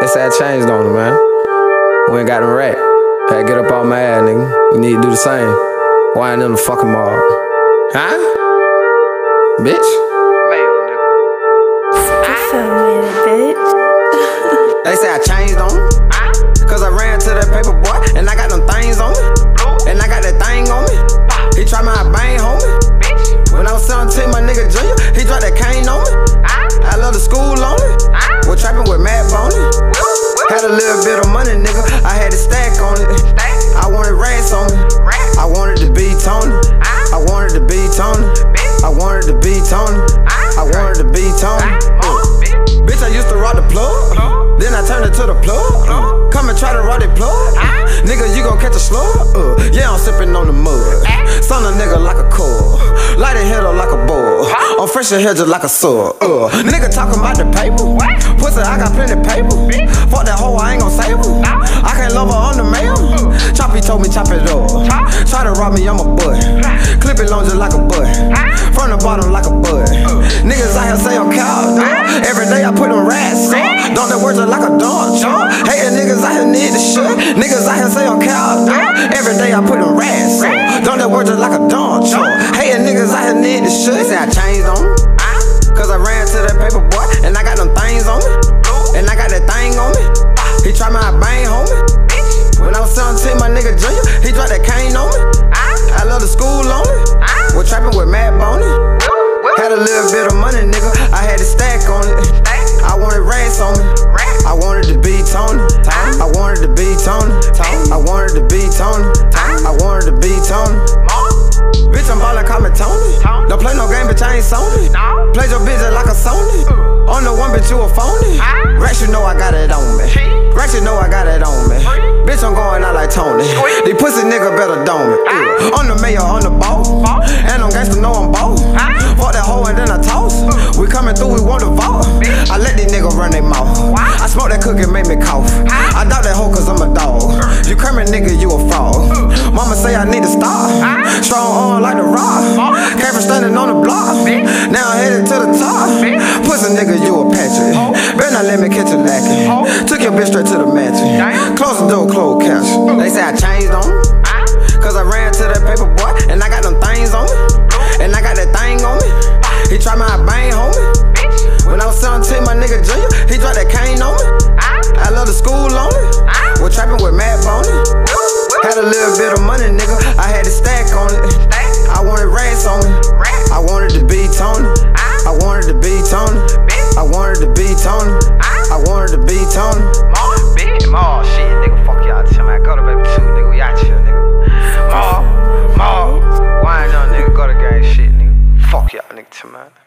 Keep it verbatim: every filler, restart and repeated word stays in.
They say I changed on them, man. We ain't got them right. Had to get up off my ass, nigga. You need to do the same. Why ain't in the fucking mall? Huh? Bitch? Mail, nigga. What's up, man, bitch? They say I changed on them. Cause I ran to that paper boy, and I got them things on me. And I got that thing on me. He tried my bang, homie. When I was seventeen, my nigga Junior, he dropped that cane on me. I love the school on me. Was trapping with Matt Boney. Had a little bit of money, nigga. I had to stack on it. I wanted rats on me. I wanted to be Tony. I wanted to be Tony. I wanted to be Tony. I wanted to be Tony. Bitch, I used to rock the plug. Then I turned it to the plug. Uh, come and try to rock that plug. Uh, nigga, you gon' catch a slug. Uh, yeah, I'm sippin' on the mud. Son a nigga like a core. Light a head up like a bull. I'm fresh in here just like a sword. Uh, nigga talking about the paper. Pussy, I got plenty paper. Fuck that hoe, I ain't gon' save her. I can't love her on the mail. Choppy told me chop it up. Try to rob me, I'm a bud. Clip it long just like a bud. From the bottom like a bud. Niggas out here say I'm cow. Every day I put them rats on. Don't that words are like a dog, chomp. Hating niggas out here need the shit. Niggas out here say I'm cow. Every day I put them rats on. Don't that words are like a dog, chomp. Hating niggas out here need the shit. They say I changed on them. Cause I ran to that paper boy, and I got them things on me. And I got that thing on me. He tried my bang, homie. When I was seventeen, my nigga Junior, he dropped that cane on me. I love the school on me. Was trapping with Matt Boney. Had a little bit of money, nigga. I had to stack on it. I wanted rats on me. I wanted to be Tony. I wanted to be Tony. I wanted to be Tony. I wanted to be Tony. Bitch, I'm ballin', call me Tony. Don't play no game, bitch, I ain't Sony. Play your bitch like a Sony. On the one, bitch, you a phony. Racks, you know I got it on me. Racks, you know I got it on me. Bitch, I'm going out like Tony. These pussy nigga better dome me. Uh, on the mayor, on the ball. And I'm gangsta, know I'm bold. Fuck that hoe and then I toss. We coming through, we want to vote. I let these niggas run their mouth. I smoke that cookie, make me cough. I doubt that hoe cause I'm a dog. You coming nigga, you a fraud. Mama say I need to stop. Strong arm like the rock. Came from standing on the block. Now I'm headed to the top. Pussy nigga, you a Patrick. Better not let me catch a lacking. Took your bitch straight to the mansion. Close the door, close cash. They say I changed on them. Cause I ran to that paper boy, and I got them things on me. And I got that thing on me. He tried my bang, homie. When I was seventeen, my nigga Junior, he dropped that cane on me. I love the school on me. Was trapping with Matt Boney. Had a little bit of money, nigga. I had to stack on it. I wanted rats on me. I wanted to be Tony. I wanted to be Tony. I wanted to be Tony. I wanted to be Tony. Maw, shit, nigga, fuck y'all, tell me I got a baby too, nigga, we out here, nigga. Maw, maw, why ain't no nigga got a gang shit, nigga? Fuck y'all, nigga, tell me.